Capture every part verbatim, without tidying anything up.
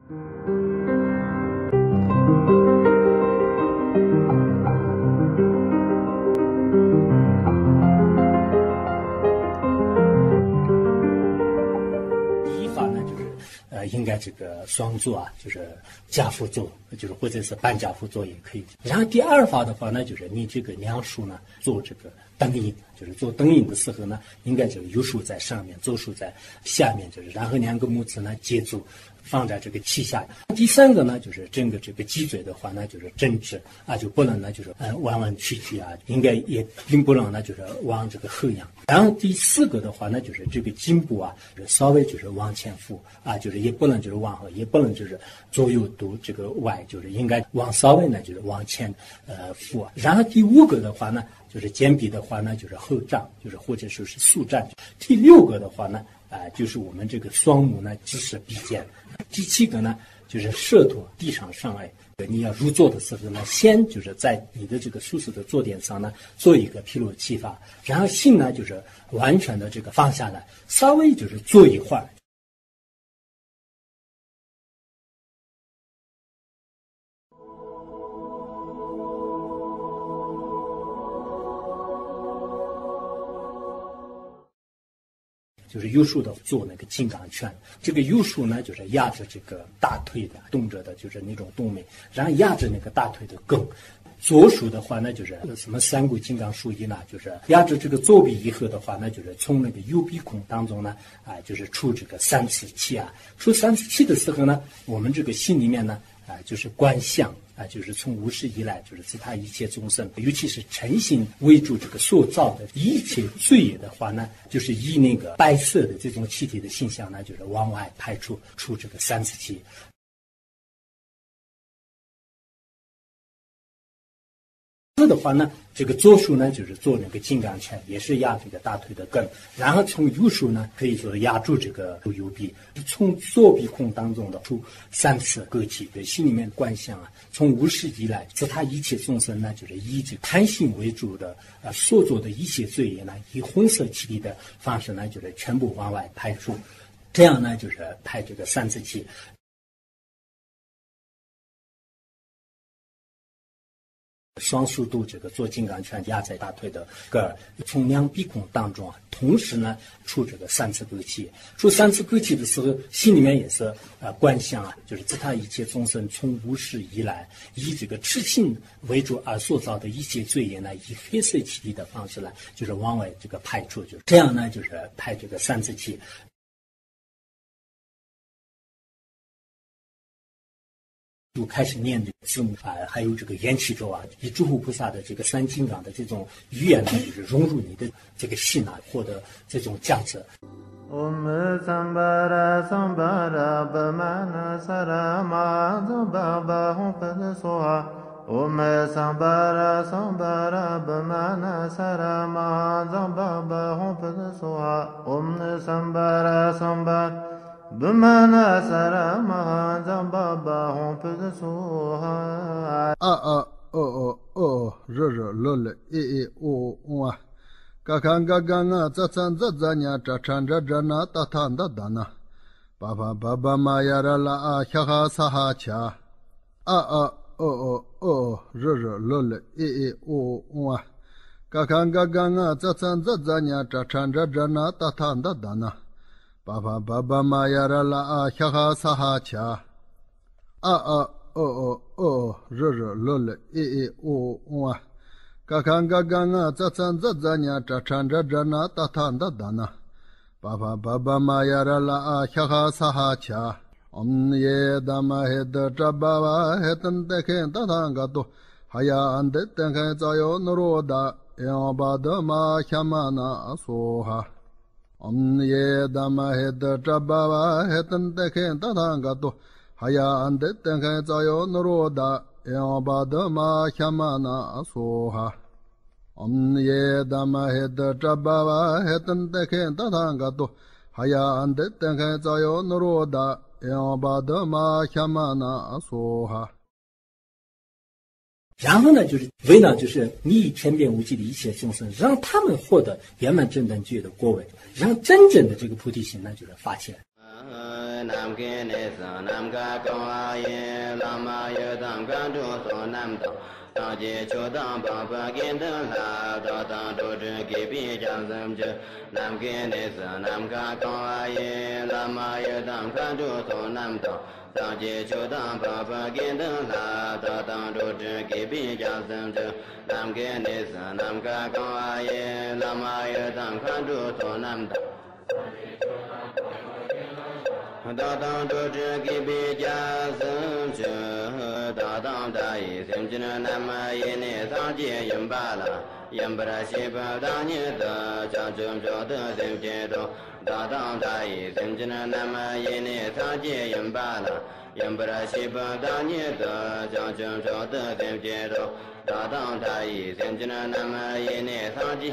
应该这个双做啊，就是加辅做，就是或者是半加辅做也可以。然后第二法的话呢，就是你这个梁树呢做这个灯影，就是做灯影的时候呢，应该这个右手在上面，左手在下面，就是然后两个拇指呢接住，放在这个膝下。第三个呢，就是整个这个脊椎的话呢，就是正直啊，就不能呢就是呃弯弯曲曲啊，应该也并不能呢就是往这个后仰。然后第四个的话呢，就是这个颈部啊，就是稍微就是往前俯啊，就是也不能就是往后，也不能就是左右都这个歪，就是应该往稍微呢就是往前呃俯。然后第五个的话呢，就是肩臂的话呢，就是后胀，就是或者说是速站。第六个的话呢，啊、呃，就是我们这个双目呢直视鼻尖。第七个呢，就是舌头地上上来。你要入座的时候呢，先就是在你的这个舒适的坐垫上呢，做一个披露气法，然后心呢就是完全的这个放下来，稍微就是坐一会儿。就是右手的做那个金刚拳，这个右手呢就是压着这个大腿的动着的，就是那种动脉，然后压着那个大腿的根。左手的话呢，就是什么三股金刚术一呢，就是压着这个左臂以后的话呢，就是从那个右鼻孔当中呢，啊、呃，就是出这个三次气啊。出三次气的时候呢，我们这个心里面呢，啊、呃，就是观相。啊，就是从无始以来，就是自他一切众生，尤其是诚心为主这个塑造的一切罪业的话呢，就是以那个白色的这种气体的现象呢，就是往外排出出这个三次气。的话呢，这个左手呢就是做那个金刚拳，也是压这个大腿的根，然后从右手呢可以说压住这个右臂，从左鼻孔当中的出三次割气，对心里面观想啊，从无始以来，自他一切众生呢，就是以这贪心为主的啊、呃、所做的一切罪业呢，以红色气体的方式呢，就是全部往外排出，这样呢就是排这个三次气。双手都这个做金刚拳压在大腿的根儿，从两鼻孔当中啊，同时呢出这个三次割气。出三次割气的时候，心里面也是呃观想啊，就是自他一切众生从无始以来，以这个痴心为主而塑造的一切罪业呢，以黑色气体的方式呢，就是往外这个排出，就这样呢，就是排这个三次气。就开始念这个字母啊，还有这个缘起咒啊，以诸佛菩萨的这个三金刚的这种语言呢，就是融入你的这个心啊，获得这种价值。Om Sambara Sambara Bhamana Sarama Zambaba Humpad Soha Om Sambara Sambara Bhamana Sarama Zambaba Humpad Soha Om Sambara Sambara Bhamana Sarama Zambaba Humpad Soha A A O O O R R L L E E O O Kakanga ganga zatsan zatzanya chachanja jana tatanda dana Baba baba mayara la a khaha saha cha A A O O O R R L L E E O O Kakanga ganga zatsan zatzanya chachanja jana tatanda dana Baba baba mayara la a khaha saha cha A A O O O R R L L E E O O Kakanga ganga zatsan zatzanya chachanja jana tatanda dana Baba baba mayara la a khaha saha cha Om ye dama hed jababa hetan dekhen tatanga to Haya ande tenkhen zayo nuroda Yabada ma khamana soha Om ye dama hed jababa hetan dekhen tatanga to Haya ande tenkhen zayo nuroda Yabada ma khamana soha Om ye dama hed jababa hetan dekhen tatanga to Haya ande tenkhen zayo nuroda Yabada ma khamana soha然后呢，就是为了就是利益天边无际的一切众生，让他们获得圆满正等觉的果位，让真正的这个菩提心呢，就是发起来。 nam ke ne sa nam ka kaw la yin la ma ye tam kan tu so nam ta ta je cho tam pa pa kin ta la ta ta do zhe ge bi jang sam je nam ke ne sa nam ka kaw la yin la ma ye tam kan tu so nam ta ta je cho tam pa pa kin ta la ta ta do zhe ge bi jang sam je nam ke ne sa nam ka kaw la yin la ma ye tam kan tu so nam ta da dang do zhe ge bi jia sam je da dang da yi sim jin nam ma yi ne sa jie yin ba la yin ba ra xi ba da ni de jia zhen zhe de sim jie do da dang da yi sim jin nam ma yi ne sa jie yin ba la yin ba ra xi ba da ni de jia zhen zhe de sim jie do da dang da yi sim jin nam ma yi ne sa jie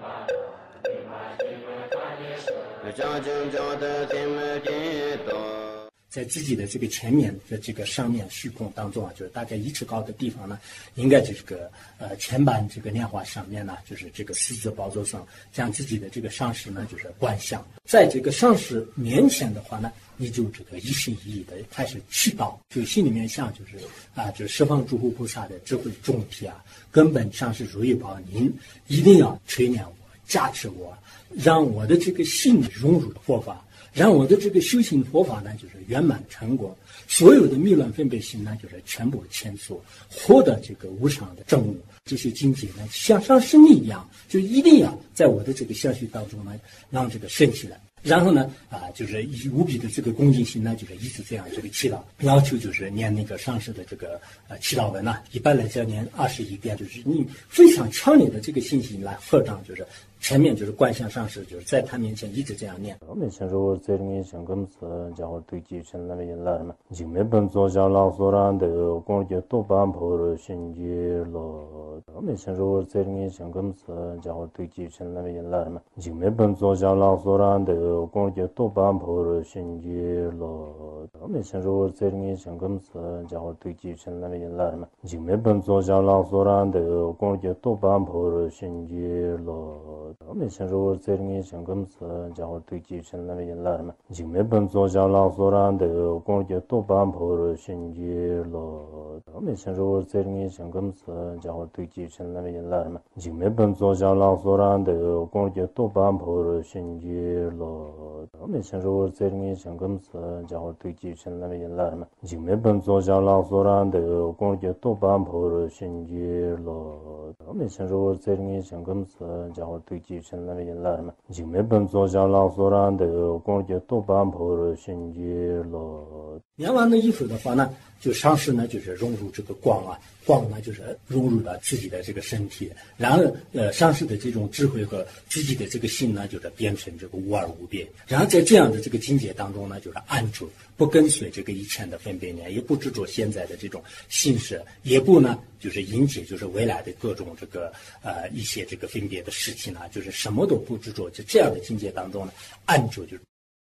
在自己的这个前面的这个上面虚空当中啊，就是大概一尺高的地方呢，应该就是个呃前板这个莲花上面呢，就是这个四字宝座上，将自己的这个上师呢就是观想，在这个上师面前的话呢，你就这个一心一意的开始祈祷，就心里面想就是啊，就是十方诸佛菩萨的智慧众体啊，根本上师如意宝，您一定要垂念我，加持我。让我的这个心融入佛法，让我的这个修行佛法呢，就是圆满成果。所有的迷乱分别心呢，就是全部牵索，获得这个无常的正悟。这些境界呢，像上师你一样，就一定要在我的这个相续当中呢，让这个升起来。然后呢，啊，就是以无比的这个恭敬心呢，就是一直这样这个祈祷，要求就是念那个上师的这个呃祈祷文呐、啊，一般来讲念二十一遍，就是你非常强烈的这个信心来合掌，就是前面就是观想上师，就是在他面前一直这样念。 我们先说这里面想跟词，家伙对继承那边来嘛，就没本做下老所然的工作多半破了心结了。我们先说这里面想跟词，家伙对继承那边来嘛，就没本做下老所然的工作多半破了心结了。我们先说这里面想跟词，家伙对继承那边来嘛，就没本做下老所然的工作多半破了心结了。我们先说这里面想跟词，家伙对继承那边来嘛，就没本做下老所然的工作多半破了心结了。我们先说这里面想跟词，家伙对继承那边来嘛，就没本做下老所然的工作多半破了心结了。我们先说这里面想跟词，家伙对继承那边来嘛，就没本做下老所然的工作多半破了心结了。我们先说这里面想跟词，家伙对继承那边来嘛，就没本做下老所然的工作多半破了心结了。 念完了以后的话呢，就上师呢就是融入这个光啊，光呢就是融入了自己的这个身体，然后呃上师的这种智慧和自己的这个心呢，就是变成这个无二无别。然后在这样的这个境界当中呢，就是安住，不跟随这个以前的分别念，也不执着现在的这种心事，也不呢就是迎接就是未来的各种这个呃一些这个分别的事情呢，就是什么都不执着，就这样的境界当中呢，安住就是。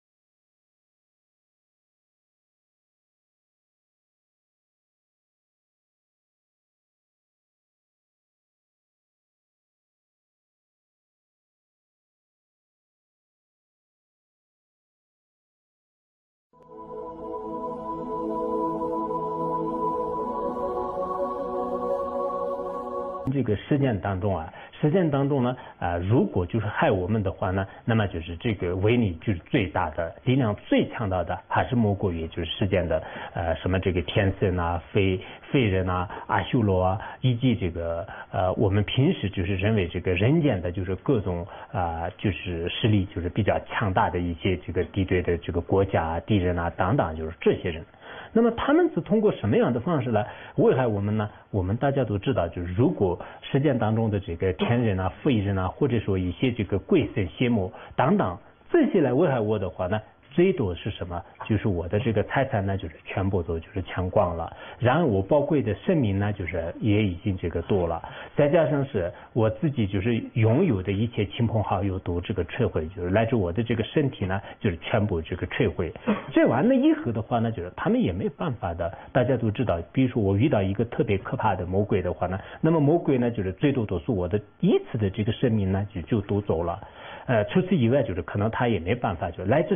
这个实践当中啊，实践当中呢，啊、呃，如果就是害我们的话呢，那么就是这个威力就是最大的，力量最强大的，还是莫过于就是世间的呃什么这个天神啊、非非人啊、阿修罗啊，以及这个呃我们平时就是认为这个人间的就是各种啊、呃、就是势力就是比较强大的一些这个敌对的这个国家啊、敌人啊等等，就是这些人。那么他们是通过什么样的方式来危害我们呢？我们大家都知道，就是如果实践当中的这个天人啊、非人啊，或者说一些这个鬼神邪魔等等这些来危害我的话呢，最多是什么？就是我的这个财产呢，就是全部都就是抢光了，然后我宝贵的生命呢，就是也已经这个多了，再加上是我自己就是拥有的一切亲朋好友都这个摧毁，就是来自我的这个身体呢，就是全部这个摧毁。这完了以后的话呢，就是他们也没办法的。大家都知道，比如说我遇到一个特别可怕的魔鬼的话呢，那么魔鬼呢，就是最多都是我的一次的这个生命呢，就就都走了。呃，除此以外，就是可能他也没办法，就来自生生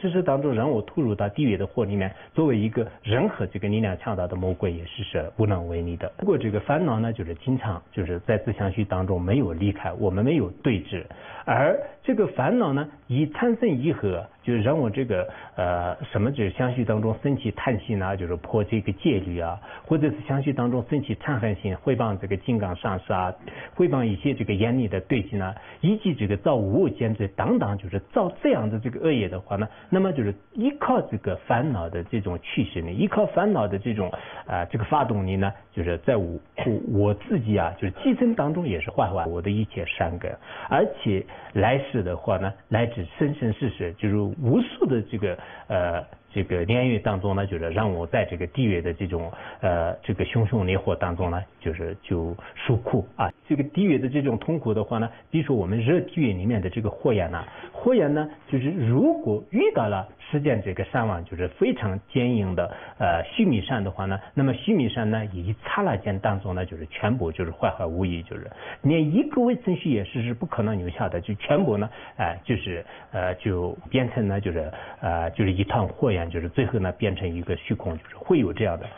事实当中让我吐入到地狱的火里面，作为一个任何这个力量强大的魔鬼也是是无能为力的。不过这个烦恼呢，就是经常就是在自相续当中没有离开，我们没有对峙，而这个烦恼呢一产生以后，就是让我这个呃什么就是相续当中升起贪心啊，就是破这个戒律啊，或者是相续当中升起嗔恨心，诽谤这个金刚上师啊，诽谤一些这个严厉的对境啊，以及这个造无间罪等等，就是造这样的这个恶业的话呢，那么就是依靠这个烦恼的这种驱使力，依靠烦恼的这种啊、呃、这个发动力呢，就是在我我自己啊，就是寄生当中也是坏坏我的一切善根，而且来世的话呢，乃至生生世世，就是无数的这个呃。这个炼狱当中呢，就是让我在这个地狱的这种呃这个熊熊烈火当中呢，就是就受苦啊。这个地狱的这种痛苦的话呢，比如说我们热地狱里面的这个火焰呢，火焰呢，就是如果遇到了实践这个山王就是非常坚硬的呃须弥山的话呢，那么须弥山呢，以刹那间当中呢，就是全部就是坏坏无益，就是连一个微尘序也是是不可能留下的，就全部呢，哎、呃，就是呃就变成呢，就是呃就是一团火焰。就是最后呢变成一个虚空，就是会有这样的。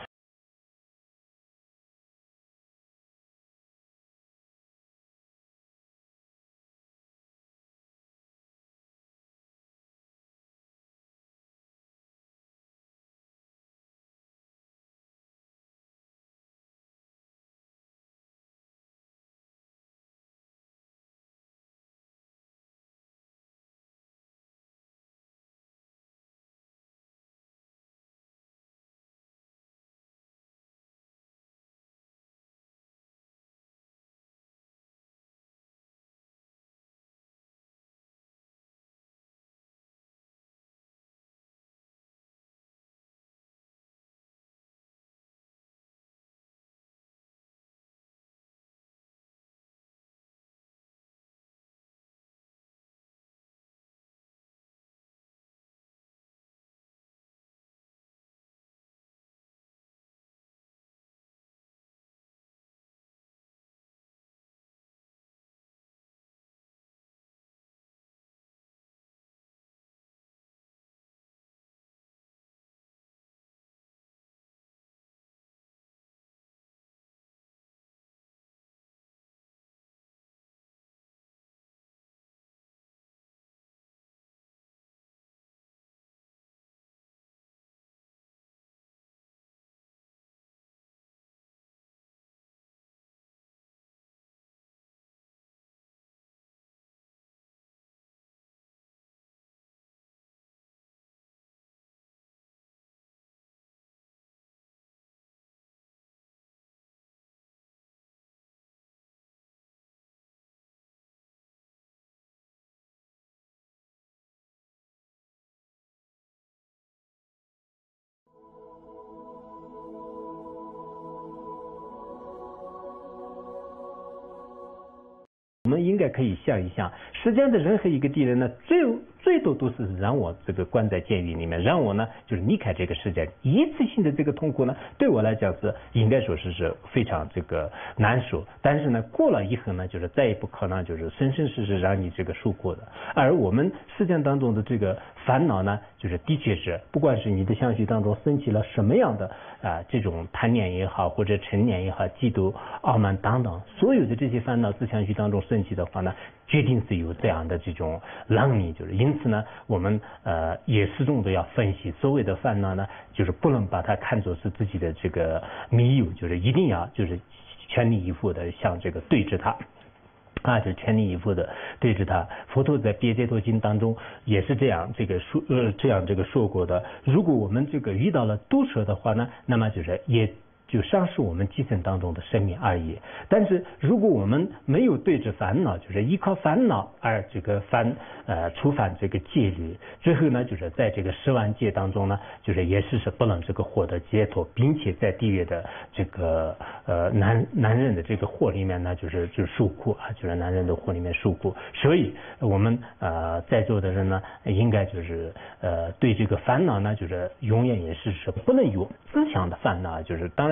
我们应该可以想一想，世间的任何一个敌人呢，最最多都是让我这个关在监狱里面，让我呢就是离开这个世界。一次性的这个痛苦呢，对我来讲是应该说是是非常这个难受。但是呢，过了以后呢，就是再也不可能就是生生世世让你这个受苦的。而我们世间当中的这个烦恼呢，就是的确是，不管是你的相续当中升起了什么样的啊、呃、这种贪念也好，或者嗔念也好，嫉妒、傲慢等等，所有的这些烦恼自相续当中升起的话呢，决定是有这样的这种能力，就是因此呢，我们呃也始终都要分析所谓的烦恼呢，就是不能把它看作是自己的这个密友，就是一定要就是全力以赴的向这个对峙它。啊，就全力以赴的对着他。佛陀在《别解脱经》当中也是这样，这个说呃这样这个说过的。如果我们这个遇到了毒蛇的话呢，那么就是也就丧失我们基层当中的生命而已。但是如果我们没有对着烦恼，就是依靠烦恼而这个犯呃触犯这个戒律，最后呢就是在这个十万戒当中呢，就是也是是不能这个获得解脱，并且在地狱的这个呃男男人的这个火里面呢，就是就是受苦啊，就是男人的火里面受苦。所以我们呃在座的人呢，应该就是呃对这个烦恼呢，就是永远也是是不能有思想的烦恼，就是当然。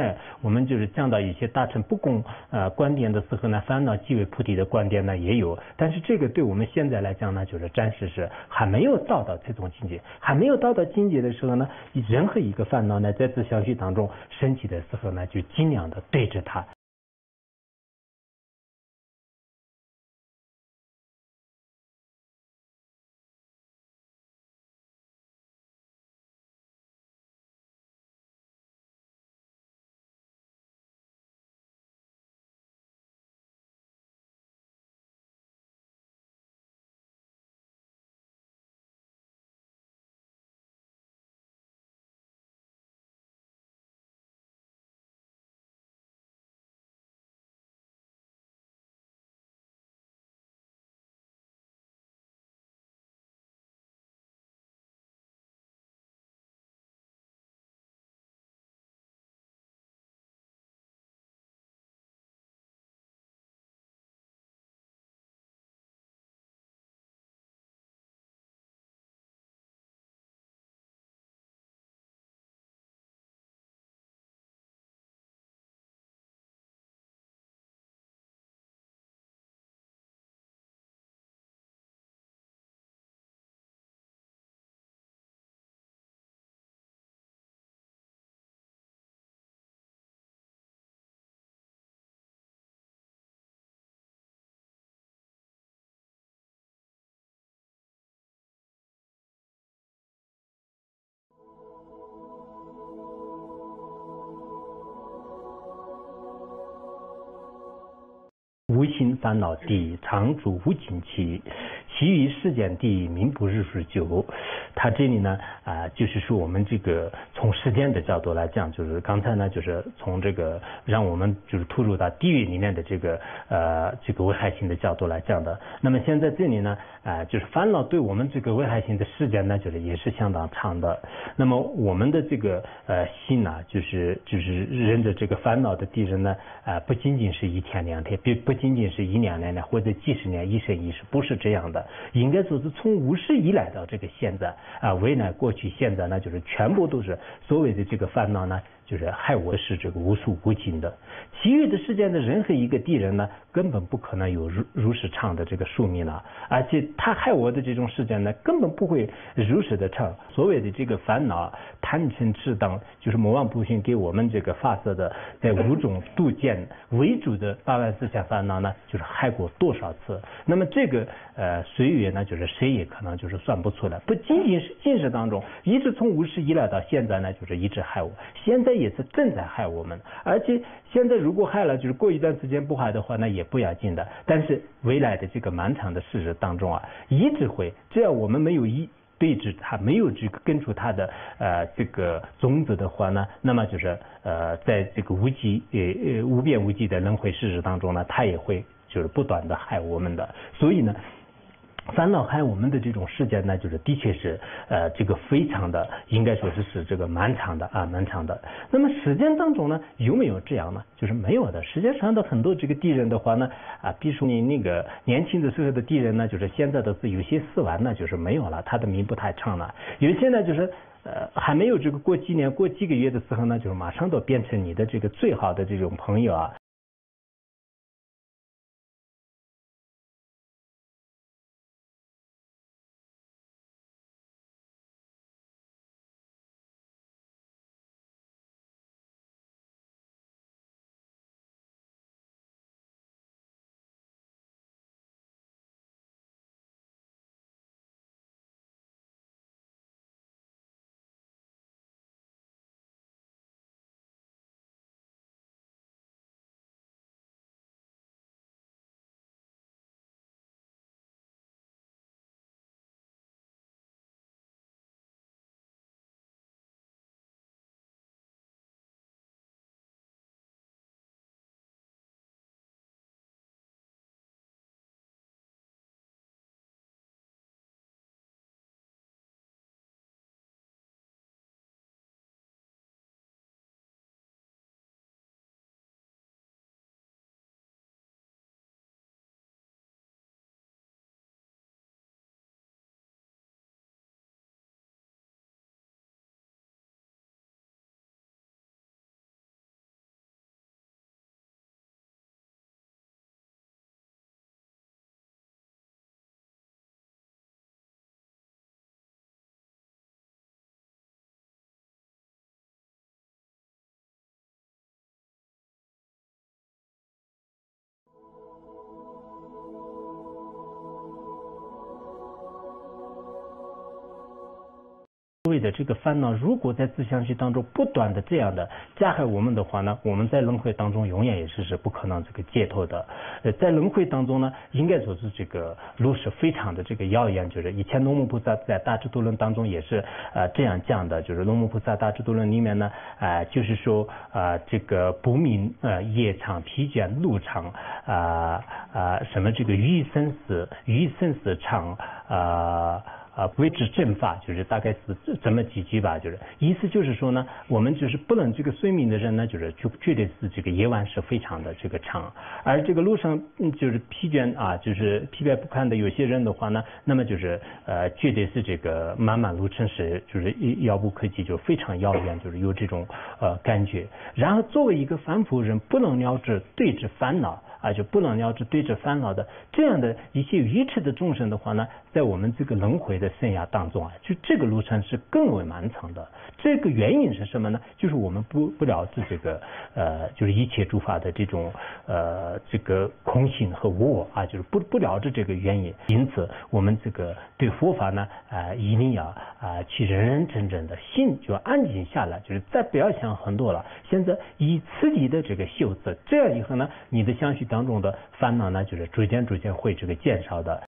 代我们就是讲到一些大乘不共呃观点的时候呢，烦恼即为菩提的观点呢也有，但是这个对我们现在来讲呢，就是暂时是还没有到到这种境界，还没有到到境界的时候呢，任何一个烦恼呢，在自相续当中升起的时候呢，就尽量的对着它。无心烦恼地，常住无尽期，其余世间地，名不日数久。它这里呢，啊、呃，就是说我们这个从时间的角度来讲，就是刚才呢，就是从这个让我们就是突入到地狱里面的这个呃这个危害性的角度来讲的。那么现在这里呢，啊、呃，就是烦恼对我们这个危害性的时间呢，就是也是相当长的。那么我们的这个呃心呢，就是就是人的这个烦恼的敌人呢，啊、呃，不仅仅是一天两天，不不仅仅是一两年或者几十年、一生一世，不是这样的。应该说是从无始以来到这个现在啊，未来、过去、现在呢，就是全部都是所谓的这个烦恼呢，就是害我是这个无数无尽的。其余的世间的任何一个地人呢，根本不可能有如如实长的这个寿命了，而且他害我的这种世间呢，根本不会如实的长。所谓的这个烦恼、贪嗔痴等，就是魔王不行给我们这个发射的在五种度见为主的八万四千烦恼呢，就是害过多少次？那么这个呃岁月呢，就是谁也可能就是算不出来。不仅仅是现实当中，一直从无始以来到现在呢，就是一直害我，现在也是正在害我们。而且现在如果害了，就是过一段时间不害的话，那也不要紧的。但是未来的这个漫长的事实当中啊，一直会，只要我们没有一对治它，没有这个根除它的呃这个种子的话呢，那么就是呃在这个无极呃呃无边无际的轮回事实当中呢，它也会就是不断的害我们的。所以呢，烦恼害我们的这种时间呢，就是的确是呃这个非常的，应该说是是这个漫长的啊漫长的。那么时间当中呢，有没有这样呢？就是没有的。时间上的很多这个敌人的话呢，啊，比如说你那个年轻的时候的敌人呢，就是现在都是有些死完呢，就是没有了，他的命不太长了。有些呢就是呃还没有这个过几年、过几个月的时候呢，就是马上都变成你的这个最好的这种朋友啊。 所谓的这个烦恼，如果在自相续当中不断的这样的加害我们的话呢，我们在轮回当中永远也是是不可能这个解脱的。呃，在轮回当中呢，应该说是这个路是非常的这个遥远。就是以前龙母菩萨在大智度论当中也是呃这样讲的，就是龙母菩萨大智度论里面呢，呃，就是说呃这个不明呃夜长疲倦路长啊啊什么这个于生死于生死长啊。啊，为之正法，就是大概是这么几句吧，就是意思就是说呢，我们就是不能这个睡眠的人呢，就是就绝对是这个夜晚是非常的这个长，而这个路上就是疲倦啊，就是疲惫不堪的有些人的话呢，那么就是呃，绝对是这个漫漫路程是就是遥不可及，就非常遥远，就是有这种呃感觉。然后作为一个凡夫人，不能了知对治烦恼。啊，就不能了知对治烦恼的这样的一些愚痴的众生的话呢，在我们这个轮回的生涯当中啊，就这个路程是更为漫长的。这个原因是什么呢？就是我们不不了知这个呃，就是一切诸法的这种呃这个空性和无我啊，就是不不了知这个原因。因此，我们这个对佛法呢，啊、呃，一定要啊、呃、去认认真真的心就安静下来，就是再不要想很多了。现在以自己的这个修持，这样以后呢，你的相续当中的烦恼呢，就是逐渐逐渐会这个减少的。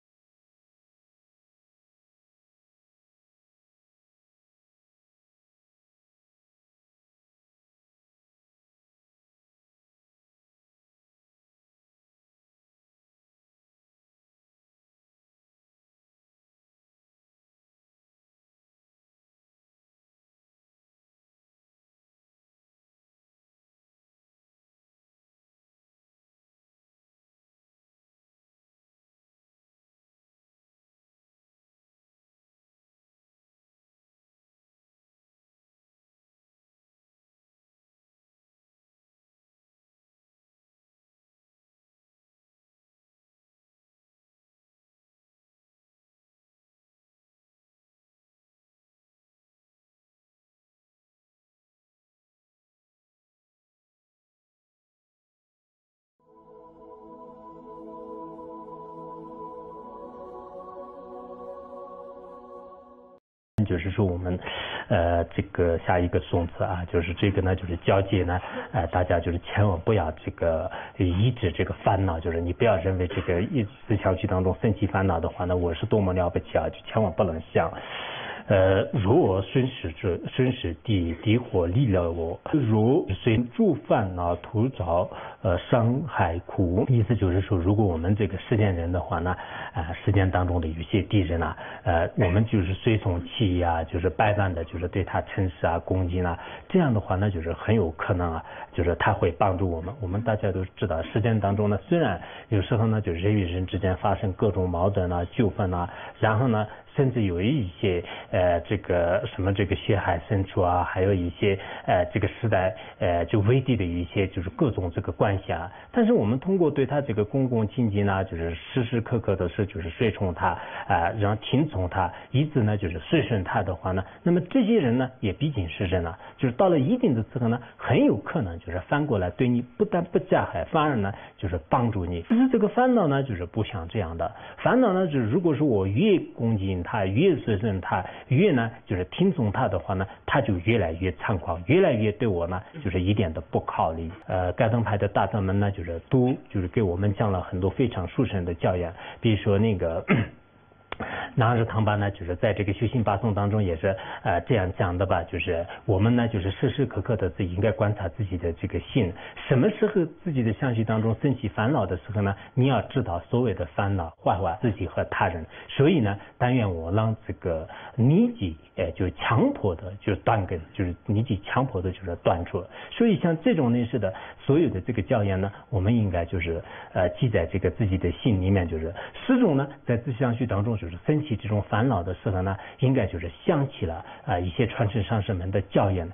就是说我们呃这个下一个颂词啊，就是这个呢就是交接呢呃大家就是千万不要这个抑制这个烦恼，就是你不要认为这个一自相续当中生起烦恼的话呢，我是多么了不起啊，就千万不能想。呃，如我生死者，生死地敌火离了我，如随诸烦恼徒着呃伤害苦。意思就是说，如果我们这个世间人的话呢，啊、呃，世间当中的有些敌人啊，呃，我们就是随从其意啊，就是百般的就是对他称是啊、恭敬啊，这样的话呢，就是很有可能啊，就是他会帮助我们。我们大家都知道，世间当中呢，虽然有时候呢，就人与人之间发生各种矛盾啊、纠纷啊，然后呢。甚至有一些呃这个什么这个血海深处啊，还有一些呃这个时代呃就危地的一些就是各种这个关系啊，但是我们通过对他这个恭恭敬敬呢，就是时时刻刻的是就是随从他啊、呃，然后听从他，一直呢就是随顺他的话呢，那么这些人呢也毕竟是人啊，就是到了一定的时候呢，很有可能就是翻过来对你不但不加害，反而呢就是帮助你。可是这个烦恼呢就是不像这样的，烦恼呢就是如果说我越恭敬他越随顺他，越呢就是听从他的话呢，他就越来越猖狂，越来越对我呢就是一点都不考虑。呃，盖登派的大德们呢，就是都就是给我们讲了很多非常殊胜的教言，比如说那个。南日唐巴呢，就是在这个修行八颂当中也是呃这样讲的吧，就是我们呢就是时时刻刻的自己应该观察自己的这个心，什么时候自己的相续当中升起烦恼的时候呢，你要知道所谓的烦恼坏坏自己和他人，所以呢，但愿我让这个你己呃就强迫的就断根，就是你己强迫的就是断除。所以像这种类似的所有的这个教言呢，我们应该就是呃记在这个自己的心里面，就是始终呢在自相续当中。就是升起这种烦恼的时候呢，应该就是想起了啊、呃、一些传承上师们的教言。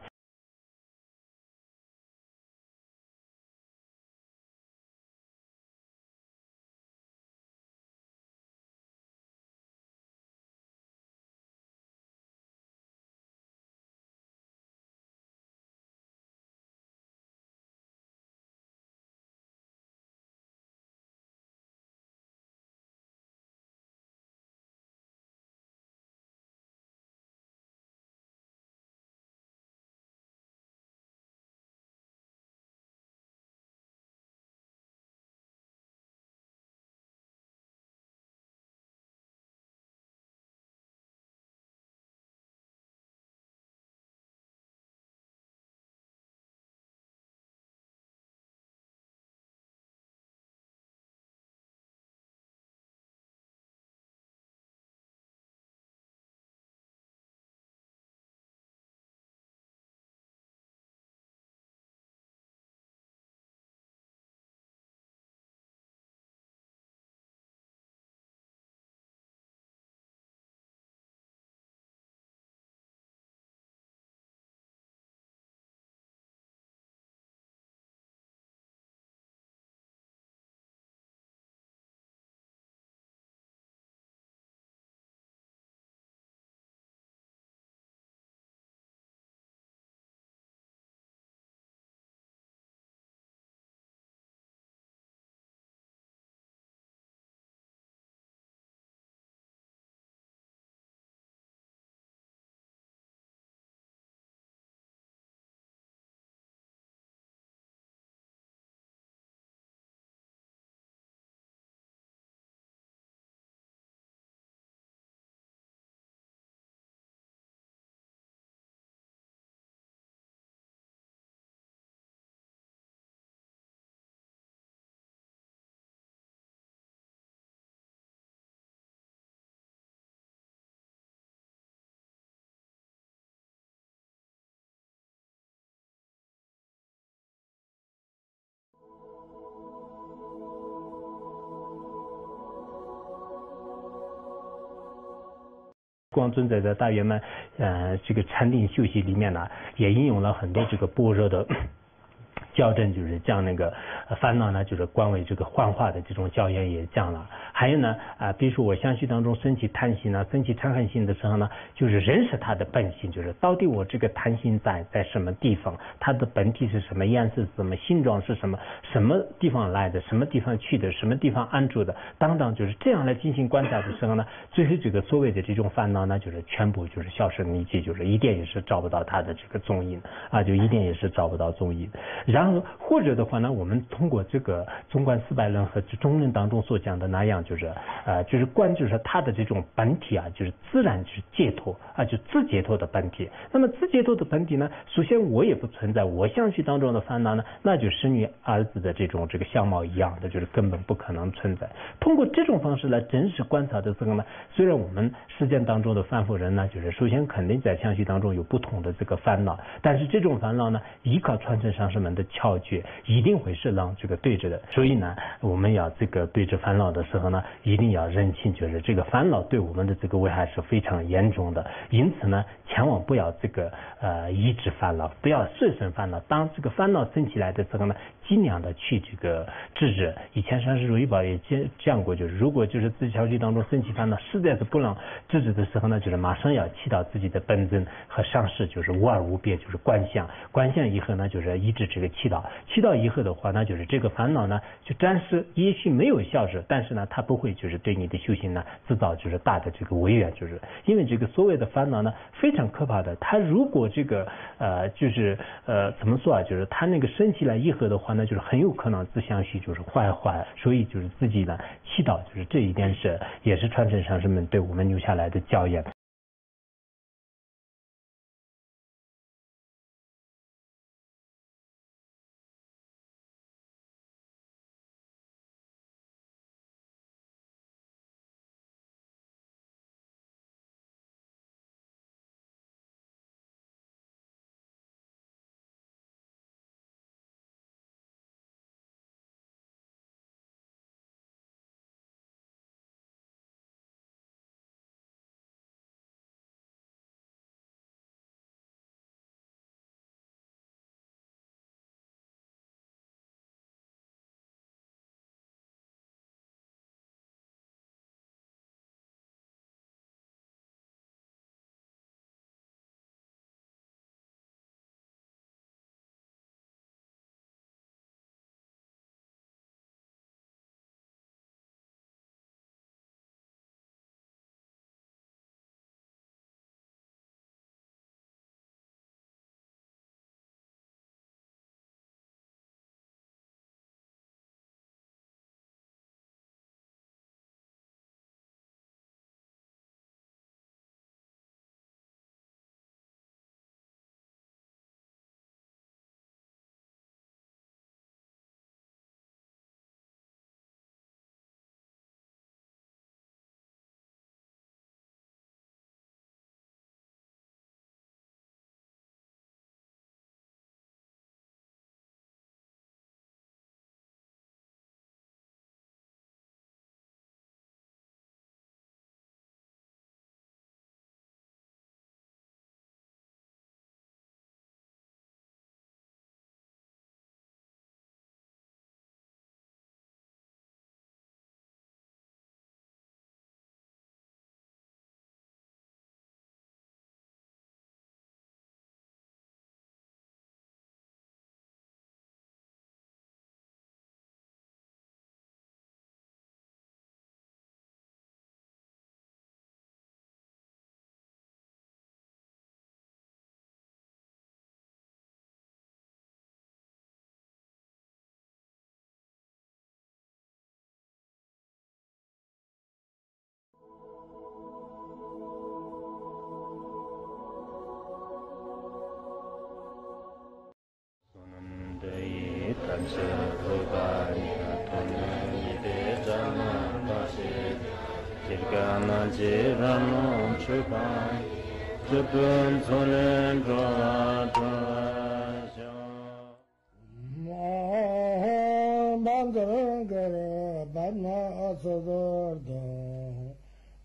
光尊者在大圆满呃这个禅定修习里面呢，也应用了很多这个般若的校正，就是将那个烦恼呢，就是观为这个幻化的这种教言也讲了。还有呢，啊、呃，比如说我相续当中升起贪心呢，升起嗔恨心的时候呢，就是认识它的本性，就是到底我这个贪心在在什么地方，它的本体是什么，颜色是什么，形状是什么，什么地方来的，什么地方去的，什么地方安住的，等等，就是这样来进行观察的时候呢，最后这个所谓的这种烦恼呢，就是全部就是销声匿迹，就是一点也是找不到它的这个踪影啊，就一点也是找不到踪影。然后或者的话呢，我们通过这个纵观四百论和中论当中所讲的那样，就是呃，就是观就是它的这种本体啊，就是自然就是解脱啊，就自解脱的本体。那么自解脱的本体呢，首先我也不存在，我相续当中的烦恼呢，那就生于儿子的这种这个相貌一样的，就是根本不可能存在。通过这种方式来真实观察的时候呢，虽然我们实践当中的凡夫人呢，就是首先肯定在相续当中有不同的这个烦恼，但是这种烦恼呢，依靠传承上师们的窍诀，一定会是让这个对着的。所以呢，我们要这个对着烦恼的时候呢，一定要认清，就是这个烦恼对我们的这个危害是非常严重的。因此呢，千万不要这个呃抑制烦恼，不要摄生烦恼。当这个烦恼升起来的时候呢，尽量的去这个制止。以前上师如意宝也讲过，就是如果就是自己小区当中升起烦恼，实在是不能制止的时候呢，就是马上要起到自己的本尊和上师，就是无二无别，就是观相。观相以后呢，就是抑制这个祈祷。祈祷以后的话，那就是这个烦恼呢，就暂时也许没有消失，但是呢，它不会就是对你的修行呢制造就是大的这个违缘，就是因为这个所谓的烦恼呢非常可怕的。它如果这个呃就是呃怎么说啊，就是它那个升起来以后的话呢，就是很有可能自相续就是坏坏，所以就是自己呢祈祷，就是这一点是也是传承上师们对我们留下来的教言。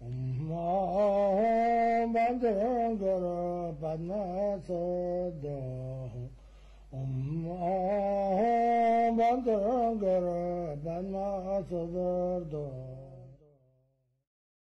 Om Bandangara Padmasada Om Bandangara Padmasada